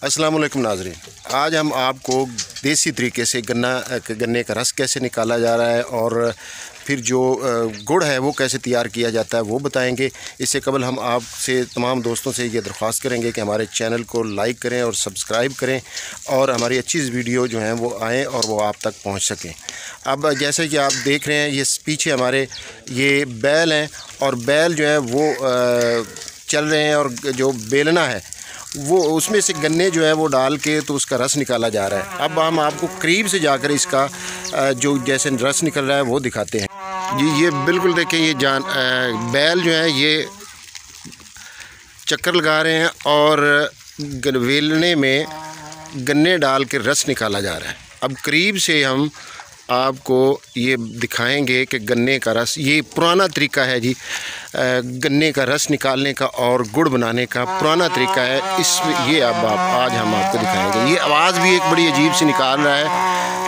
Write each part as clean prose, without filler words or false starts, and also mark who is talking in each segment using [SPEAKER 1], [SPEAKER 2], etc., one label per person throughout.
[SPEAKER 1] अस्सलाम वालेकुम नाज़रीन, आज हम आपको देसी तरीके से गन्ने का रस कैसे निकाला जा रहा है और फिर जो गुड़ है वो कैसे तैयार किया जाता है वो बताएंगे। इससे कबल हम आपसे तमाम दोस्तों से ये दरख्वास्त करेंगे कि हमारे चैनल को लाइक करें और सब्सक्राइब करें और हमारी अच्छी वीडियो जो हैं वो आएँ और वो आप तक पहुंच सकें। अब जैसे कि आप देख रहे हैं, ये पीछे हमारे ये बैल हैं और बैल जो है वो चल रहे हैं और जो बेलना है वो उसमें से गन्ने जो है वो डाल के तो उसका रस निकाला जा रहा है। अब हम आपको करीब से जाकर इसका जो जैसे रस निकल रहा है वो दिखाते हैं। जी ये बिल्कुल देखें, ये बैल जो है ये चक्कर लगा रहे हैं और वेलने में गन्ने डाल के रस निकाला जा रहा है। अब करीब से हम आपको ये दिखाएंगे कि गन्ने का रस, ये पुराना तरीका है जी, गन्ने का रस निकालने का और गुड़ बनाने का पुराना तरीका है। इसमें ये अब आज हम आपको दिखाएंगे। ये आवाज़ भी एक बड़ी अजीब सी निकाल रहा है,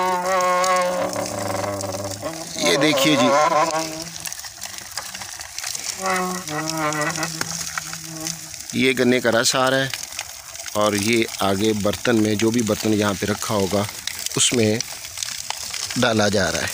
[SPEAKER 1] ये देखिए जी। ये गन्ने का रस आ रहा है और ये आगे बर्तन में, जो भी बर्तन यहाँ पे रखा होगा उसमें डाला जा रहा है।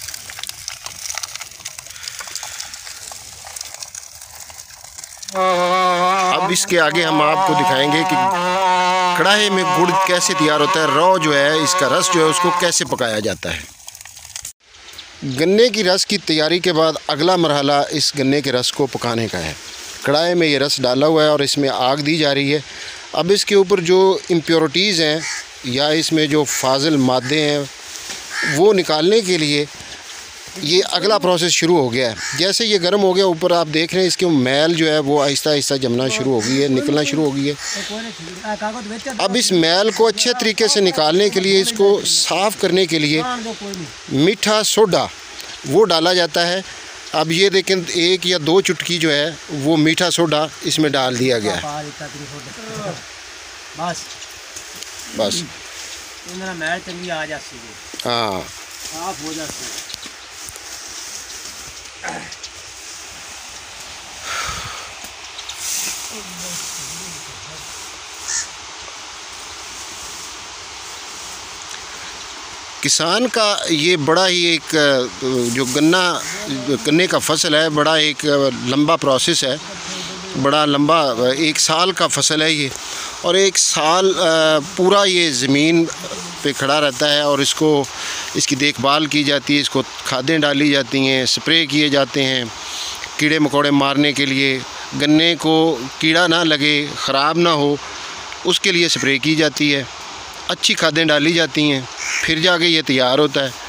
[SPEAKER 1] अब इसके आगे हम आपको दिखाएंगे कि कढ़ाई में गुड़ कैसे तैयार होता है, रॉ जो है इसका रस जो है उसको कैसे पकाया जाता है। गन्ने की रस की तैयारी के बाद अगला मरहला इस गन्ने के रस को पकाने का है। कढ़ाई में ये रस डाला हुआ है और इसमें आग दी जा रही है। अब इसके ऊपर जो इम्प्योरिटीज़ हैं या इसमें जो फाजिल मादे हैं वो निकालने के लिए ये अगला प्रोसेस शुरू हो गया है। जैसे ये गर्म हो गया, ऊपर आप देख रहे हैं इसके मैल जो है वो आहिस्ता आहिस्ता जमना शुरू हो गई है, निकलना शुरू हो गई है। अब इस मैल को अच्छे तरीके से निकालने के लिए, इसको साफ़ करने के लिए मीठा सोडा वो डाला जाता है। अब ये देखें, 1 या 2 चुटकी जो है वो मीठा सोडा इसमें डाल दिया गया है। बस
[SPEAKER 2] मैल चंगी आ जाती है,
[SPEAKER 1] हाँ
[SPEAKER 2] साफ हो जाती है।
[SPEAKER 1] किसान का ये बड़ा ही एक जो गन्ने का फसल है, बड़ा एक लंबा प्रोसेस है, बड़ा लंबा 1 साल का फसल है ये। और 1 साल पूरा ये ज़मीन पे खड़ा रहता है और इसकी देखभाल की जाती है, इसको खादें डाली जाती हैं, स्प्रे किए जाते हैं कीड़े मकोड़े मारने के लिए, गन्ने को कीड़ा ना लगे, ख़राब ना हो उसके लिए स्प्रे की जाती है, अच्छी खादें डाली जाती हैं, फिर जाके ये तैयार होता है।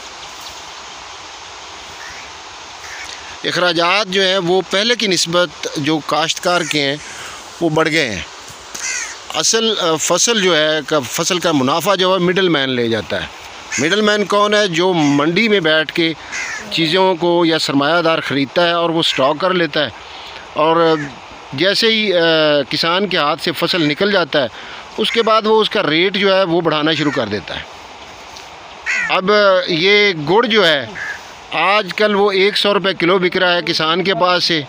[SPEAKER 1] अखराजात जो हैं वो पहले की निस्बत जो काश्तकार के हैं वो बढ़ गए हैं। असल फसल जो है फसल का मुनाफा जो है मिडल मैन ले जाता है। मिडल मैन कौन है? जो मंडी में बैठ के चीज़ों को या सरमायादार ख़रीदता है और वो स्टॉक कर लेता है, और जैसे ही किसान के हाथ से फसल निकल जाता है उसके बाद वो उसका रेट जो है वो बढ़ाना शुरू कर देता है। अब ये गुड़ जो है आजकल वो 100 रुपये किलो बिक रहा है किसान के पास से,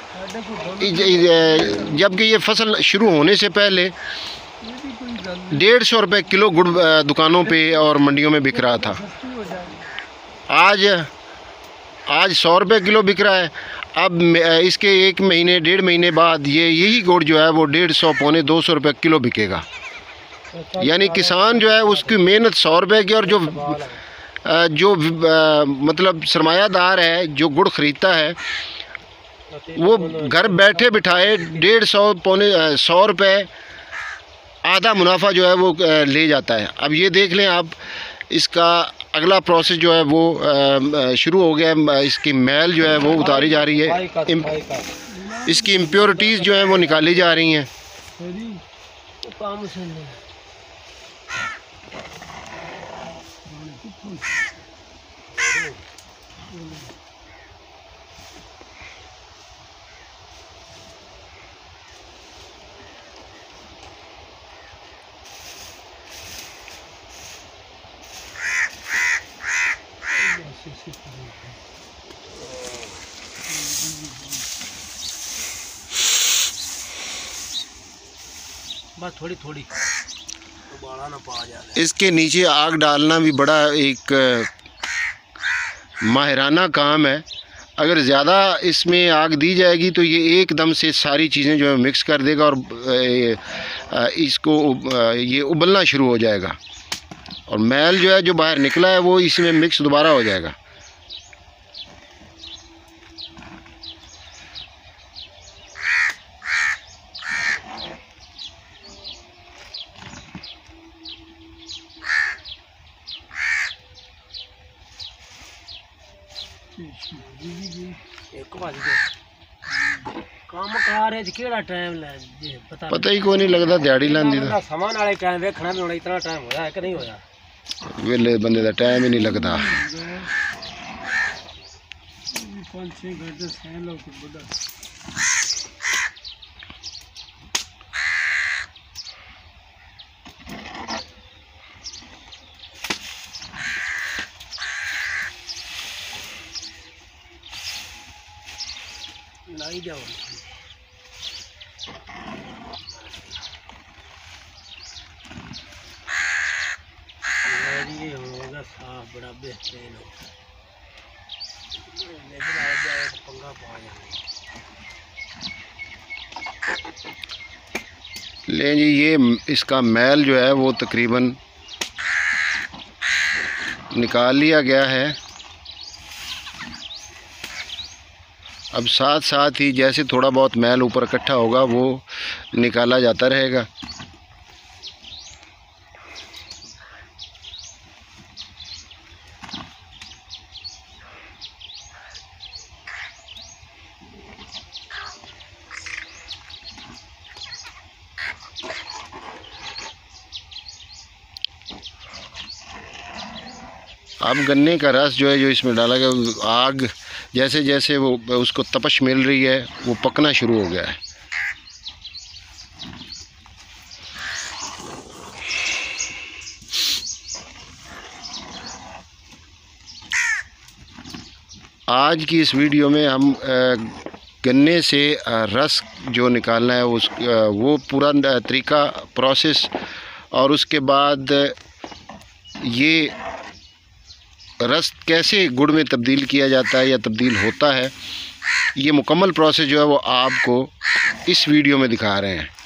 [SPEAKER 1] जबकि ये फसल शुरू होने से पहले 150 रुपये किलो गुड़ दुकानों पे और मंडियों में बिक रहा था। आज 100 रुपये किलो बिक रहा है। अब इसके 1 महीने 1.5 महीने बाद यही गुड़ जो है वो 150 पौने 200 रुपये किलो बिकेगा। यानी किसान जो है उसकी मेहनत 100 रुपये की, और जो मतलब सरमायादार है जो गुड़ ख़रीदता है वो घर बैठे बिठाए 150 पौने 100 रुपये आधा मुनाफा जो है वो ले जाता है। अब ये देख लें आप, इसका अगला प्रोसेस जो है वो शुरू हो गया है। इसकी मैल जो है वो उतारी जा रही है, इसकी इम्प्योरिटीज़ जो है वो निकाली जा रही हैं।
[SPEAKER 2] बस थोड़ी थोड़ी उबाला ना पा जाए।
[SPEAKER 1] इसके नीचे आग डालना भी बड़ा एक माहिराना काम है। अगर ज़्यादा इसमें आग दी जाएगी तो ये एकदम से सारी चीज़ें जो है मिक्स कर देगा और इसको ये उबलना शुरू हो जाएगा और मैल जो है जो बाहर निकला है वो इसमें मिक्स दोबारा हो जाएगा। पता ही कोई नहीं लगता दिहाड़ी लांदी दा
[SPEAKER 2] समान वाले टाइम देखना भी होना इतना टाइम होया है कि नहीं होया
[SPEAKER 1] वेले बंदे दा टाइम ही नहीं लगता।
[SPEAKER 2] 5-6 घंटे सह लो तो बड़ा लाई जाओ। ये होगा साफ बड़ा बेहतरीन होगा लेकिन आ जाए तो पंगा पा जाए।
[SPEAKER 1] ले जी ये इसका मैल जो है वो तकरीबन निकाल लिया गया है। अब साथ साथ ही जैसे थोड़ा बहुत मैल ऊपर इकट्ठा होगा वो निकाला जाता रहेगा। अब गन्ने का रस जो है जो इसमें डाला गया, आग जैसे जैसे वो उसको तपश मिल रही है वो पकना शुरू हो गया है। आज की इस वीडियो में हम गन्ने से रस जो निकालना है वो पूरा तरीका प्रोसेस और उसके बाद ये रस कैसे गुड़ में तब्दील किया जाता है या तब्दील होता है, ये मुकम्मल प्रोसेस जो है वो आपको इस वीडियो में दिखा रहे हैं।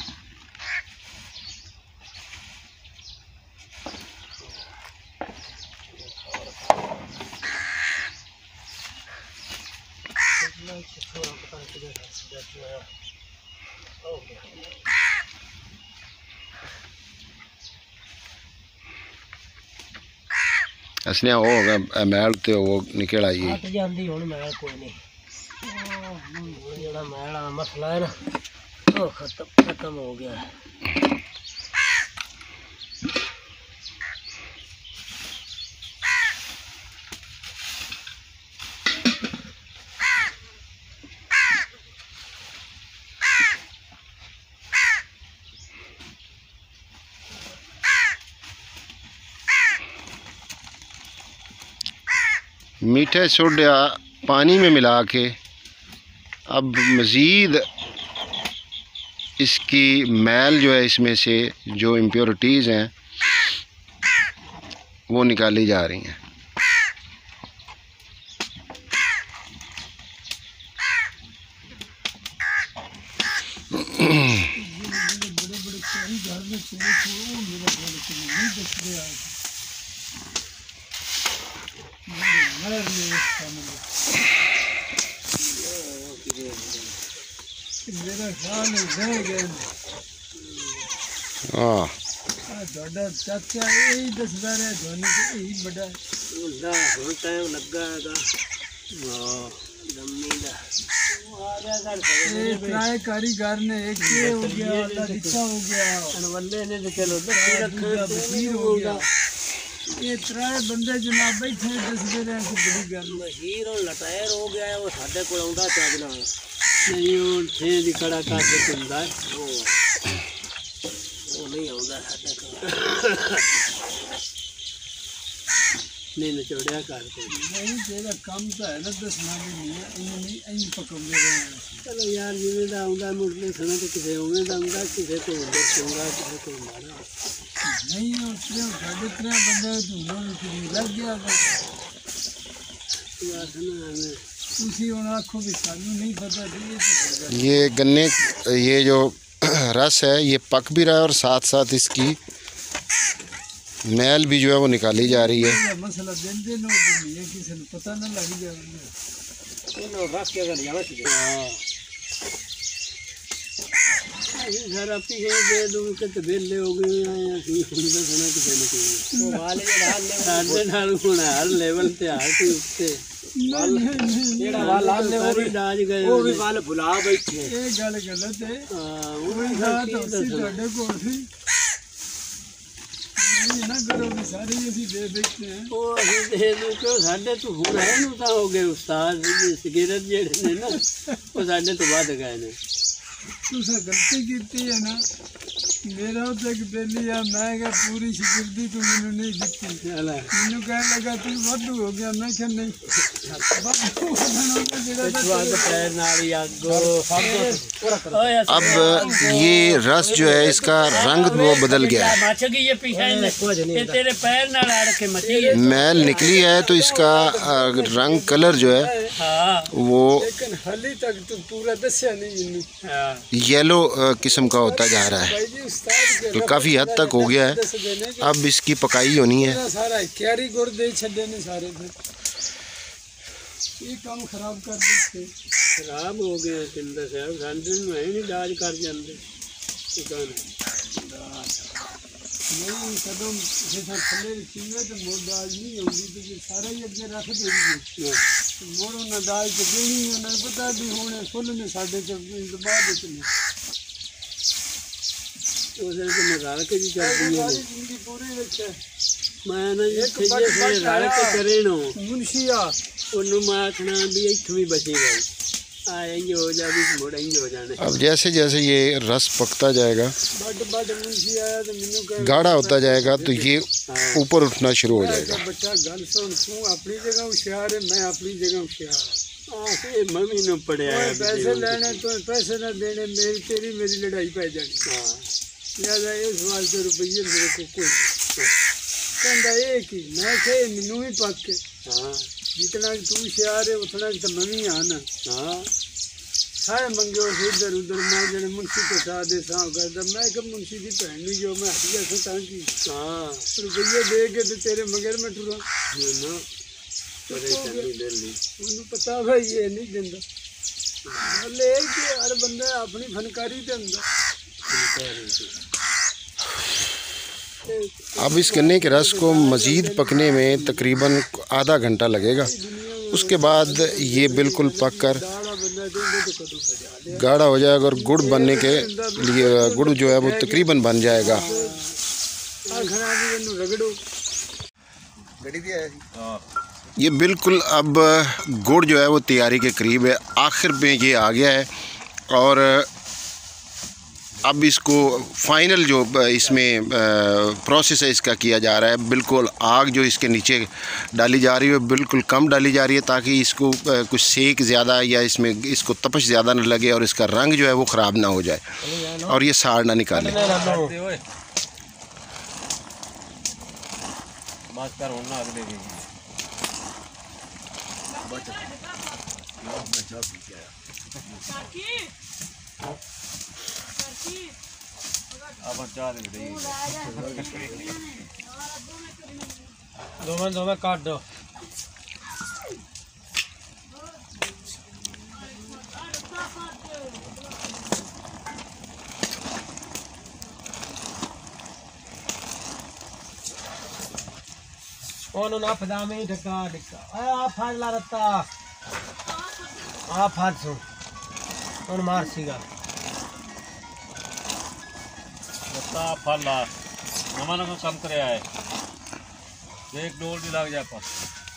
[SPEAKER 1] असने वो होगा मैल तो वो निकल आई है।
[SPEAKER 2] जाती हुण मैल कोई नहीं, जेड़ा मैल वाला मसला है ना वो खत्म हो गया है।
[SPEAKER 1] मीठे सोडा पानी में मिला के अब मज़ीद इसकी मैल जो है इसमें से जो इम्प्योरिटीज़ हैं वो निकाली जा रही हैं।
[SPEAKER 2] चाचा यही दसदा रहा धोनी को यही बड़ा हुण टाइम लगा है ट्राई कारीगर ने एक ये हो गया रिक्शा हो गया अनवल्ले ने चलो बशीर हो गया ये ट्राई बंदे जनाब बैठे दसदे रहे कि बड़ी गल बशीर और लटायर हो गया है वो साडे कोल आउंदा चज नाल नहीं वो थे दी खड़ा कर के चलदा है वो नहीं आउंदा साडे कोल नहीं नचोड़िया करके नहीं तेरा काम तो है ना दसना भी नहीं है नहीं इन पकाउंदे रहे। चलो यार जिवें दा आउंदा मुड़ने सुना तो किसे उवें दा आउंदा किसे तो उधर चंगा किसे तो माड़ा। नहीं उसने साढ़े 3 बंदे तो लग गया उसी आँखों भी सानू नहीं पता।
[SPEAKER 1] ये गन्ने ये जो रस है ये पक भी रहा है और साथ साथ इसकी मैल भी जो है वो निकाली जा रही है।
[SPEAKER 2] मसला देंदे नो ये किसी ने पता ना लग गया नो रस क्या कर जाना चाहिए घर अपनी है दे दूं के तो बेले हो गए हैं की खुदा सुना के देने चाहिए वो वाले जो डाल होना हर लेवल पे हर के ਉੱਤੇ ਜਿਹੜਾ ਵਾਲ ਲਾਣੇ ਉਹ ਵੀ ਡਾਜ ਗਏ ਉਹ ਵੀ ਵਾਲ ਭੁਲਾ ਬੈਠੇ ਇਹ ਗੱਲ ਗਲਤ ਹੈ ਉਹ ਵੀ ਬਾਤ ਅਸੀਂ ਤੁਹਾਡੇ ਕੋਲ ਸੀ ਇਹ ਨਾ ਕਰੋ ਵੀ ਸਾਰੇ ਅਸੀਂ ਦੇ ਬੈਠੇ ਹਾਂ ਉਹ ਅਸੀਂ ਦੇ ਨੂੰ ਕਿਉਂ ਸਾਡੇ ਤੋਂ ਹੁਣ ਹੈ ਨੂੰ ਤਾਂ ਹੋ ਗਏ ਉਸਤਾਦ ਜੀ ਸਿਗਰਟ ਜਿਹੜੇ ਨੇ ਨਾ ਉਹ ਸਾਡੇ ਤੋਂ ਵੱਧ ਗਏ ਨੇ ਤੁਸੀਂ ਗਲਤੀ ਕੀਤੀ ਹੈ ਨਾ मेरा तो एक बेली है मैं क्या पूरी शिकरदी तू मैंने नहीं जीती मैंने कहने लगा तू वादू हो गया मैं क्या नहीं
[SPEAKER 1] अब ये रस जो है इसका रंग वो बदल गया है, मैल निकली है तो इसका रंग कलर जो है वो
[SPEAKER 2] पूरा दस्या नहीं
[SPEAKER 1] येलो किस्म का होता जा रहा है, तो काफ़ी हद तक हो गया है। अब इसकी पकाई होनी है।
[SPEAKER 2] सारा क्यारी गुड़ दे छड़े ने सारे ये काम खराब कर देते खराब हो गए चिंता से गांधी में नहीं डाज कर जाते नहीं कदम जैसा थले रखिए तो मोड़ डाज नहीं होगी तो सारा ही अगे रख देंगे मोड़ो ना डाज तो देनी है ना पता भी होने फुल ने साढ़े बाद उसे तो मैं रल के भी कर दी पूरी रखे मैं ना ये रल के करे नो मुंशिया उन्होंने मैं आखना भी इत्थों भी बची गई आएंगे हो जाएगी मोड़ आएंगे हो जाने।
[SPEAKER 1] अब जैसे जैसे ये रस पकता जाएगा गाढ़ा होता जाएगा तो ये ऊपर उठना शुरू हो जाएगा।
[SPEAKER 2] बच्चा गल सुन तू अपनी जगह होशियार है मैं अपनी जगह होशियार मम्मी ने पढ़िया पैसे लेने तो पैसे ना देने मेरी तेरी मेरी लड़ाई पै जानी लिहाजा इस वास्ते रुपये मेरे को कोई कहता एक ही मैं कहे मैनू भी पक के हाँ जितना तू होशियार है उतना तो मैं भी हाँ ना हाँ सारे मंगे इधर उधर मैं जने मुंशी को सा दे सा करता मैं कब मुंशी की भैन नहीं जो मैं हटिया सता की हाँ रुपये दे के तो तेरे मगर में टुरा ना उन्हें पता भाई ये नहीं देता ले कि हर बंदा अपनी फनकारी के अंदर।
[SPEAKER 1] अब इस गन्ने के रस को मज़ीद पकने में तकरीबन आधा घंटा लगेगा। उसके बाद ये बिल्कुल पक कर गाढ़ा हो जाएगा और गुड़ बनने के लिए गुड़ जो है वो तकरीबन बन जाएगा। ये बिल्कुल अब गुड़ जो है वो तैयारी के करीब है, आखिर में ये आ गया है और अब इसको फाइनल जो इसमें प्रोसेस है इसका किया जा रहा है। बिल्कुल आग जो इसके नीचे डाली जा रही है बिल्कुल कम डाली जा रही है ताकि इसको कुछ सेक ज़्यादा या इसमें इसको तपश ज़्यादा ना लगे और इसका रंग जो है वो ख़राब ना हो जाए और ये साड़ ना निकाले।
[SPEAKER 2] दो में काट दो कौन ना पजामे ही ढका ढका आ फाड़ ला रत्ता आ फाड़ सो कौन मार सीगा रत्ता फाड़ ला नमन को कम करे आए एक डोल भी लग जाए पास।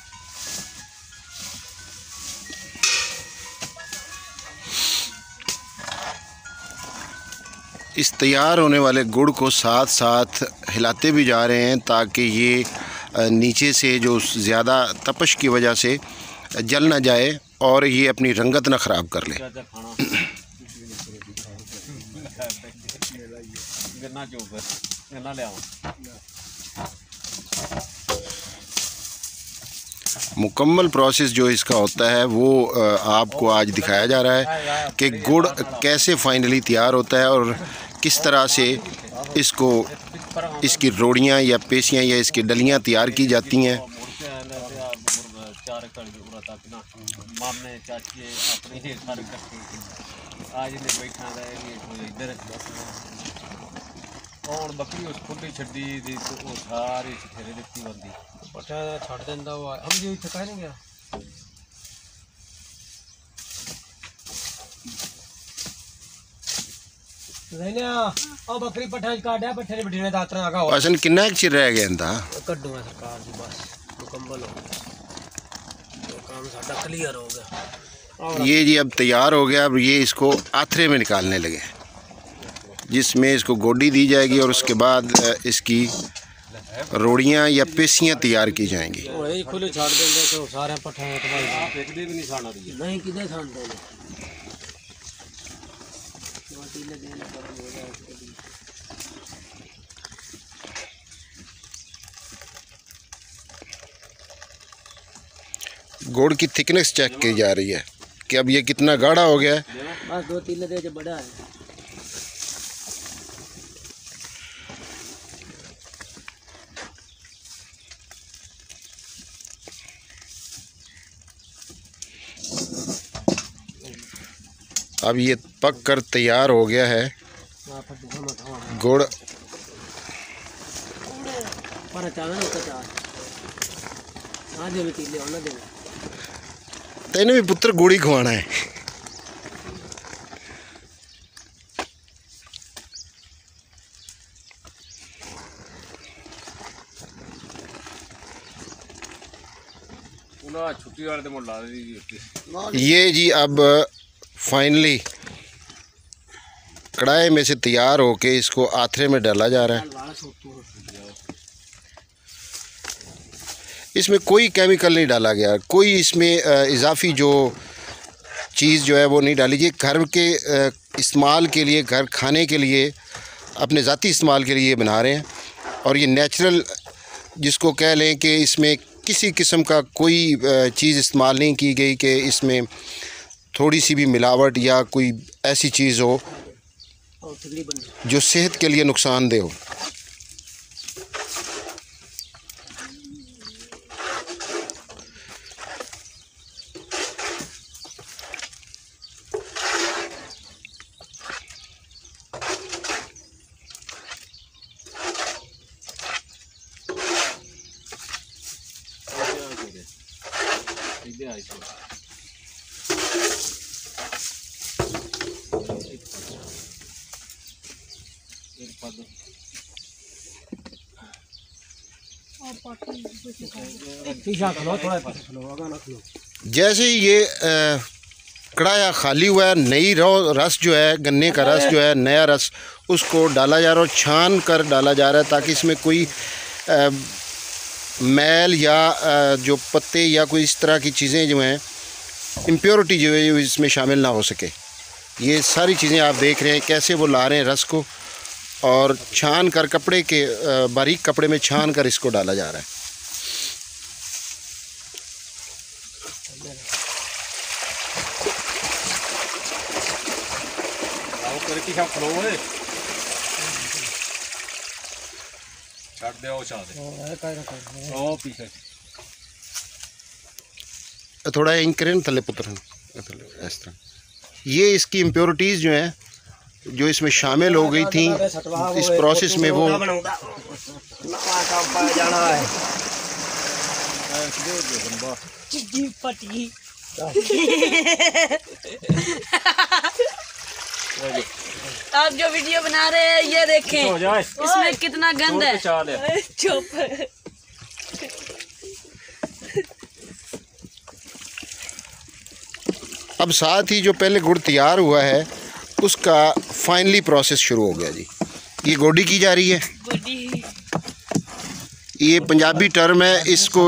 [SPEAKER 1] इस तैयार होने वाले गुड़ को साथ साथ हिलाते भी जा रहे हैं ताकि ये नीचे से जो ज़्यादा तपश की वजह से जल ना जाए और ये अपनी रंगत ना ख़राब कर ले। मुकम्मल प्रोसेस जो इसका होता है वो आपको आज दिखाया जा रहा है कि गुड़ कैसे फाइनली तैयार होता है और किस तरह से इसको इसकी रोड़ियाँ या पेशियाँ या इसकी डलियाँ तैयार की जाती हैं।
[SPEAKER 3] और बकरी उस खुली छड्डी दी तो वो सारी चखेरे दित्ती बंदी पठा छड़ देंदा वो हम जो इत्थे कह नहीं गया लेना ओ बकरी पठा काटा पठे बडीने दातरा आगा हो
[SPEAKER 1] असन कितना चिर रह गया इंदा
[SPEAKER 3] कड्डू है सरकार जी बस मुकम्मल हो तो काम साडा क्लियर हो गया।
[SPEAKER 1] ये जी अब तैयार हो गया। अब ये इसको आथरे में निकालने लगे जिसमें इसको गोडी दी जाएगी और उसके बाद इसकी रोड़ियाँ या पेशियाँ तैयार की जाएंगी।
[SPEAKER 3] खुले छाड़ देंगे तो सारे पठा भी नहीं छाड़ रही नहीं किधर छाड़ देंगे
[SPEAKER 1] गुड़ की थिकनेस चेक की जा रही है कि अब ये कितना गाढ़ा हो गया है।
[SPEAKER 3] बस 2 तीले दे जो बड़ा है।
[SPEAKER 1] अब ये पक कर तैयार हो गया है गुड़। तेने भी पुत्र गुड़ ही खवाना है।
[SPEAKER 3] छुट्टी वाले तो ला दी।
[SPEAKER 1] ये जी अब फाइनली कढ़ाई में से तैयार होके इसको आथरे में डाला जा रहा है। इसमें कोई केमिकल नहीं डाला गया, कोई इसमें इजाफी जो चीज़ जो है वो नहीं डाली। ये घर के इस्तेमाल के लिए, घर खाने के लिए, अपने ज़ाती इस्तेमाल के लिए बना रहे हैं। और ये नेचुरल जिसको कह लें कि इसमें किसी किस्म का कोई चीज़ इस्तेमाल नहीं की गई कि इसमें थोड़ी सी भी मिलावट या कोई ऐसी चीज़ हो जो सेहत के लिए नुकसानदेह हो। जैसे ही ये कढ़ाया खाली हुआ है, नई रस जो है, गन्ने का रस जो है, नया रस उसको डाला जा रहा है और छान कर डाला जा रहा है ताकि इसमें कोई मैल या जो पत्ते या कोई इस तरह की चीज़ें जो हैं, इम्प्योरिटी जो है इसमें शामिल ना हो सके। ये सारी चीज़ें आप देख रहे हैं कैसे वो ला रहे हैं रस को और छान कर कपड़े के बारीक कपड़े में छान कर इसको डाला जा रहा है। थोड़ा इंक करें थले पुत्र इस तरह। ये इसकी इम्प्योरिटीज़ जो हैं जो इसमें शामिल हो गई थी इस प्रोसेस में वो
[SPEAKER 4] आप जो वीडियो बना रहे हैं ये देखें इसमें कितना गंद है। चुप।
[SPEAKER 1] अब साथ ही जो पहले गुड़ तैयार हुआ है उसका फाइनली प्रोसेस शुरू हो गया जी। ये गोडी की जा रही है। ये पंजाबी टर्म है, इसको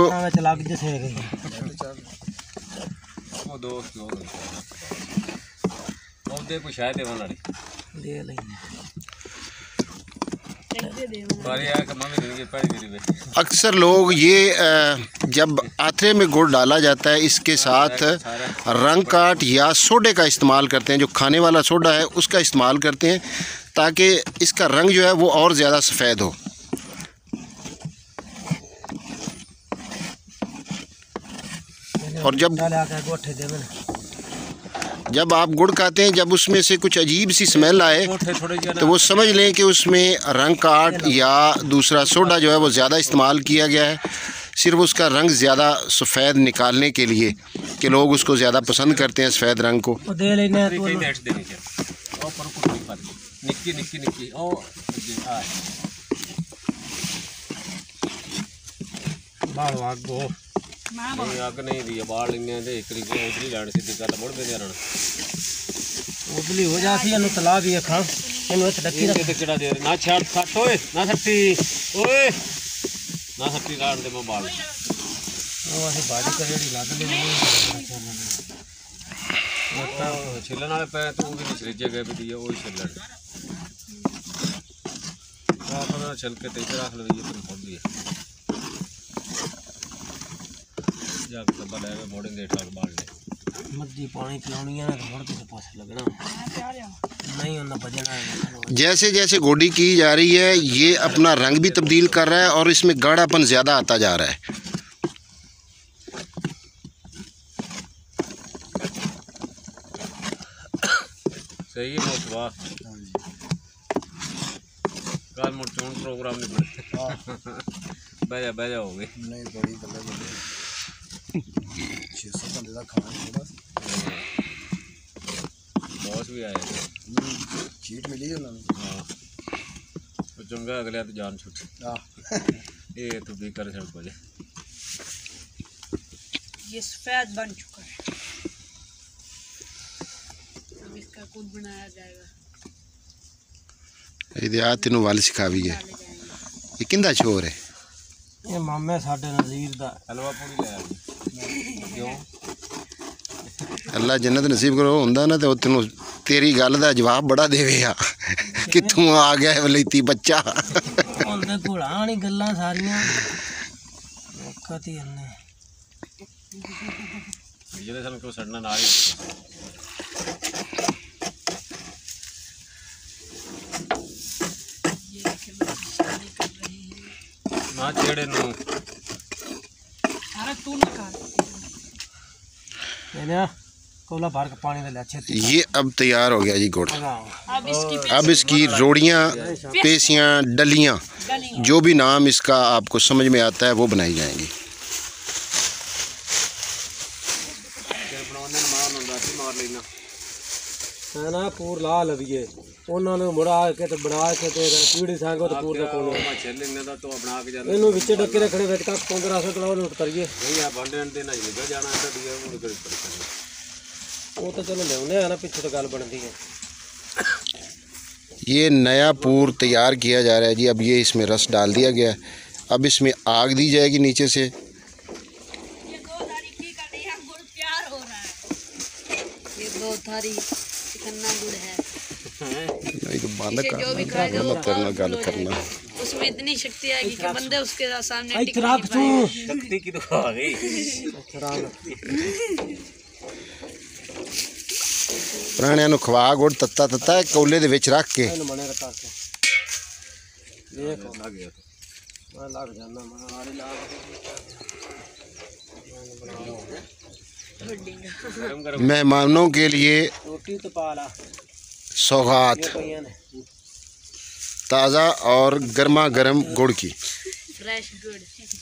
[SPEAKER 1] अक्सर लोग ये जब आथरे में गुड़ डाला जाता है इसके साथ रंग काट या सोडे का इस्तेमाल करते हैं, जो खाने वाला सोडा है उसका इस्तेमाल करते हैं ताकि इसका रंग जो है वो और ज़्यादा सफ़ेद हो। और जब आप गुड़ खाते हैं, जब उसमें से कुछ अजीब सी स्मेल आए तो वो समझ लें कि उसमें रंग काट या दूसरा सोडा जो है वो ज़्यादा इस्तेमाल किया गया है, सिर्फ उसका रंग ज़्यादा सफ़ेद निकालने के लिए कि लोग उसको ज़्यादा पसंद करते हैं सफ़ेद रंग को।
[SPEAKER 3] अग नहीं दी बाल इन्ने दे एक उधरी लैंड सीधी गल मुड़ पे जाना उधली हो जासी अनु तला भी खा इनु इस डक्की ते केड़ा दे ना छाड़ सट ओए ना सट्टी लाण दे बाल ओ असि बाजी करेड़ी लाग ले वो छिलन वाले पे तू भी नहीं सरीजे गए भी दिए ओ छिलन अपना छल के ते रख ले ये तुम खोल दिए
[SPEAKER 1] जैसे जैसे गोडी की जा रही है ये अपना रंग भी तब्दील कर रहा है और इसमें गाढ़ापन ज़्यादा आता जा रहा है।
[SPEAKER 3] सही है मोतवा कल मुर्चों प्रोग्राम नहीं बने बह जा हो गई नहीं बड़ी बल्ले 600 बंदे का खाना बॉस भी आए चीट मिली उन्होंने हाँ तो चंगा अगले तो जान छुट ये तो भी कर सड़ पड़े
[SPEAKER 4] ये सफेद बन चुका है, अब इसका कुछ बनाया जाएगा।
[SPEAKER 1] ये तेनों वाल सिखा भी है ये किंदा छोर है
[SPEAKER 3] ये मामे साडे नज़ीर दा हलवा पूरी ले आ क्यों
[SPEAKER 1] अल्लाह जन्नत नसीब करो हुंदा ना ते तेनों तेरी गल दा जवाब बड़ा देवेगा कित्थों आ गया है वलैती बच्चा
[SPEAKER 3] ओंदे कोलाणी गल्लां सारियां वक्त ही अन्ने जिले सन को सड़ना ना ही ना छेड़े नु
[SPEAKER 4] अरे तू ना कर
[SPEAKER 3] ना कोला भर के पानी में ले अच्छे।
[SPEAKER 1] ये अब तैयार हो गया जी गुड़। अब इसकी रोड़ियाँ, पेसियाँ, डलियाँ, जो भी नाम इसका आपको समझ में आता है वो बनाई जाएंगी।
[SPEAKER 3] ना पूर ला लविए उन्होंने मुड़ा के तो बना के तो पीड़ी सांगो तो पूर का कोलो छेलने दा तो बना के जाने इनु विच डके रखने विच का 1500 किलो नोट करिए नहीं आ बांडे अंडे नहीं निकल जाना तो दिया मुड़ के वो तो चलो लेने है ना पीछे तो गल बनती है।
[SPEAKER 1] ये नया पूर तैयार किया जा रहा है जी। अब ये इसमें रस डाल दिया गया, अब इसमें आग दी जाएगी नीचे से।
[SPEAKER 4] ये दो थारी चिकन्ना गुड़ है।
[SPEAKER 1] नहीं तो बालक
[SPEAKER 4] जो भी खाएगा वो
[SPEAKER 1] गल करना
[SPEAKER 4] उसमें इतनी शक्ति आएगी कि बंदे उसके सामने टिक
[SPEAKER 3] शक्ति की तो आ गई
[SPEAKER 1] पुराणियां नूं खवा गुड़ तत्ता तत्ता कौले दे विच रख के मेहमानों के लिए सौगात ताज़ा और गर्मा गर्म गुड़ की।
[SPEAKER 4] फ्रेश गुड़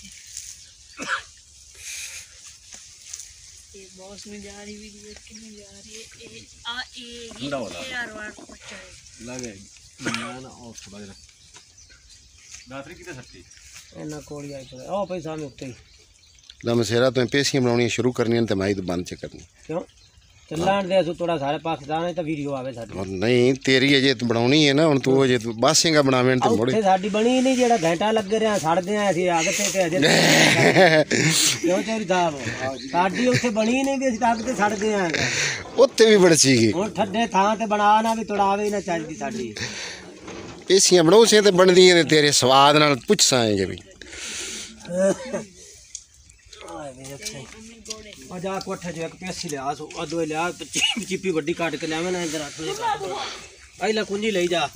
[SPEAKER 4] ये बॉस में जा रही वीडियो कितनी जा रही है ये यार अच्छा है
[SPEAKER 3] लगे ना और थोड़ा जरा दातरी किते सट्टी ना कोड़ी आई तो ओ भाई सामने उत्ते
[SPEAKER 1] लमसेरा तो पेशियां बनाउणी शुरू करनी ते माई तो बंद च करनी
[SPEAKER 3] क्यों चलाण दे थोड़ा सारे पाकिस्तान है तो वीडियो आवे साडी और
[SPEAKER 1] नहीं तेरी अजे तो बनाउणी है ना हुन तू अजे बासेगा बनावें ते मोड़े
[SPEAKER 3] साडी बनी नहीं जेड़ा घंटा लग रहा सड़दे आ असि आग ते अजे क्यों तेरी दाव साडी उत्थे बनी नहीं भी असि आग ते सड़दे आ
[SPEAKER 1] उत्ते भी बड़ सीगी
[SPEAKER 3] हुन ठड्डे थां ते बना ना भी तोड़ावे ना चाहिदी साडी
[SPEAKER 1] पेसियां बनौसे तो बनदियां ने तेरे स्वाद नाल पुछसां है जी
[SPEAKER 3] जा कोठे जो एक पेसी लिया सो अदो लिया चिप्पी बड़ी काट के लिया ना इधर आइला कुंजी ले जा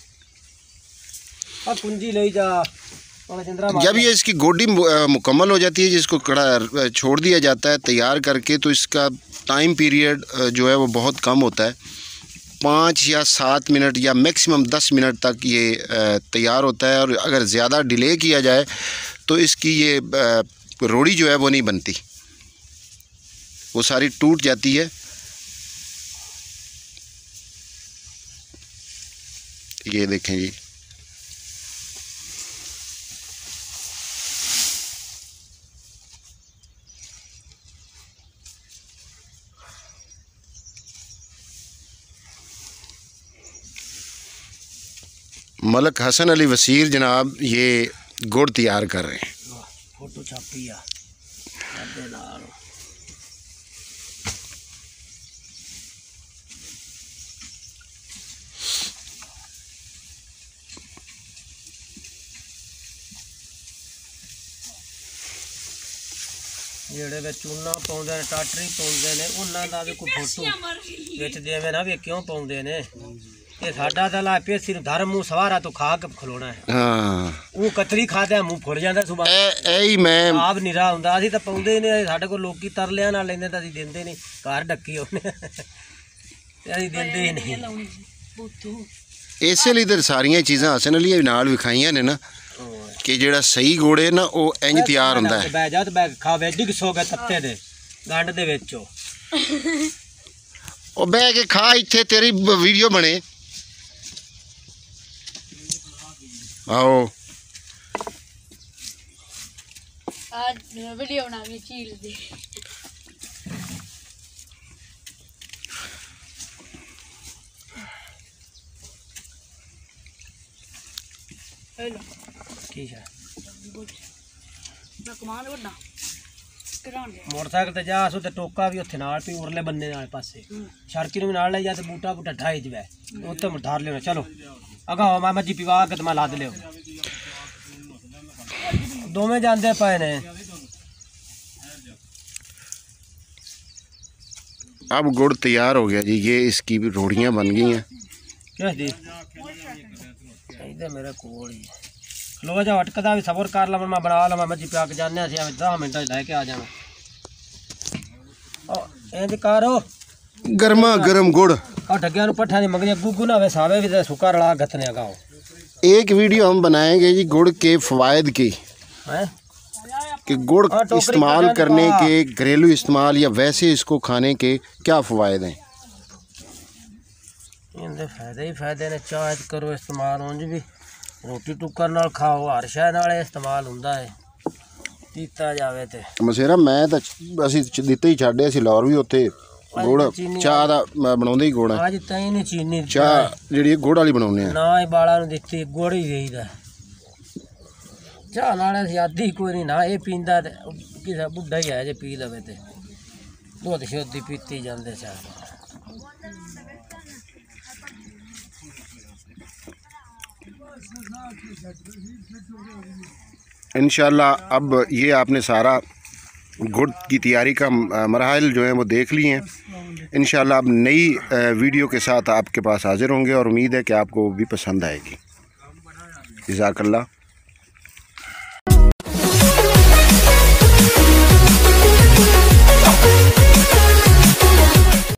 [SPEAKER 3] आ कुंजी ले जा।
[SPEAKER 1] जब ये इसकी गोडी मुकम्मल हो जाती है जिसको कड़ा छोड़ दिया जाता है तैयार करके, तो इसका टाइम पीरियड जो है वो बहुत कम होता है। 5 या 7 मिनट या मैक्सिमम 10 मिनट तक ये तैयार होता है। और अगर ज़्यादा डिले किया जाए तो इसकी ये रोड़ी जो है वो नहीं बनती, वो सारी टूट जाती है। ये देखें जी, मलक हसन अली वसीर जनाब ये गुड़ तैयार कर रहे हैं।
[SPEAKER 3] फोटो छापी है ਜਿਹੜੇ ਵਿੱਚ ਚੂਨਾ ਪਾਉਂਦੇ ਨੇ ਟਾਟਰੀ ਪਾਉਂਦੇ ਨੇ ਉਹਨਾਂ ਦਾ ਵੀ ਕੋਈ ਫੋਟੋ ਵਿੱਚ ਦੇਵੇਂ ਨਾ ਵੀ ਕਿਉਂ ਪਾਉਂਦੇ ਨੇ। ਇਹ ਸਾਡਾ ਤਾਂ ਲਾ ਪੇਸੀ ਨੂੰ ਧਰਮ ਮੂੰਹ ਸਵਾਰਾ ਤੋਂ ਖਾ ਕੇ ਖਲੋਣਾ ਹੈ।
[SPEAKER 1] ਹਾਂ
[SPEAKER 3] ਉਹ ਕਤਰੀ ਖਾਦਿਆ ਮੂੰਹ ਫੁੱਲ ਜਾਂਦਾ ਸੁਬਾ
[SPEAKER 1] ਹੀ ਮੈਂ
[SPEAKER 3] ਆਪ ਨਿਰਾ ਹੁੰਦਾ ਅਸੀਂ ਤਾਂ ਪਾਉਂਦੇ ਹੀ ਨਹੀਂ। ਸਾਡੇ ਕੋਲ ਲੋਕੀ ਤਰਲਿਆਂ ਨਾਲ ਲੈਂਦੇ ਤਾਂ ਅਸੀਂ ਦਿੰਦੇ ਨਹੀਂ, ਘਰ ਡੱਕੀ ਉਹਨੇ ਤੇ ਅਸੀਂ ਦਿੰਦੇ ਹੀ ਨਹੀਂ।
[SPEAKER 1] ਇਸੇ ਲਈ ਤਾਂ ਸਾਰੀਆਂ ਚੀਜ਼ਾਂ ਹਸਨ ਅਲੀ ਨਾਲ ਵਿਖਾਈਆਂ ਨੇ ਨਾ कि जेड़ा सही गुड़ है ना वो इंज तैयार होंदा है।
[SPEAKER 3] बै जा बै खा वे डिग सो गए तत्ते दे गंड दे विचो
[SPEAKER 1] ओ बह के खा इत्थे तेरी वीडियो बने। आओ
[SPEAKER 4] आज वीडियो बना के चील दी। हेलो
[SPEAKER 3] ठीक है
[SPEAKER 4] मोटरसाइकिल
[SPEAKER 3] ते जा सो ते टोका भी उत्थे नाल पी उरले बन्ने नाल पासे सड़की नु नाल ले जा ते बूटा बूटा ढाई जवे उत्ते धार लेना। चलो अगा मैं मजी पिवा के मैं लाद लियो दोवें जांदे पए ने।
[SPEAKER 1] अब गुड़ तैयार हो गया जी, ये इसकी भी रोड़ियां बन गई हैं।
[SPEAKER 3] क्या दी इधर मेरे कोल ही लो जा अटकदा भी सबर कर ला मैं बना ला मजी पिया के जाने 10 मिनट लैके आ जाना। इंज करो
[SPEAKER 1] गर्मा गर्म गुड़
[SPEAKER 3] और ढग्गिया पट्ठा नहीं मंगनी गुगू ना वे सावे भी सुखा रला गतने गाओ।
[SPEAKER 1] एक वीडियो हम बनाएंगे जी गुड़ के फ़वाइद की, कि गुड़ इस्तेमाल करने के, घरेलू इस्तेमाल या वैसे इसको खाने के क्या फ़वाइद हैं।
[SPEAKER 3] इनके फायदे ही फायदे ने। चाह करो इस्तेमाल उंज भी रोटी टुक्कर नाल खाओ, हर शय नाल इस्तेमाल हुंदा है पीता जावे ते।
[SPEAKER 1] मसेरा मैं तो असीं दित्ते ही छड्डे, असीं लाहौर भी उत्थे गुड़ चाह दा बनाउंदे ही गुड़ है।
[SPEAKER 3] आज तई नहीं चीनी
[SPEAKER 1] चाह जिहड़ी गुड़ वाली बनाउंदे आ
[SPEAKER 3] ना ही बाला नूं दित्ती गुड़ ही देईदा। चाह नाल असीं आदी कोई नहीं ना ये पींदा ते किसे बुढ़ा ही है जे पी लवे ते दुध शुद्ध पीती जांदे चाह।
[SPEAKER 1] इंशाल्लाह अब ये आपने सारा गुड़ की तैयारी का मराहल जो है वो देख लिए हैं। इंशाल्लाह अब नई वीडियो के साथ आपके पास हाजिर होंगे और उम्मीद है कि आपको भी पसंद आएगी। जज़ाकल्लाह।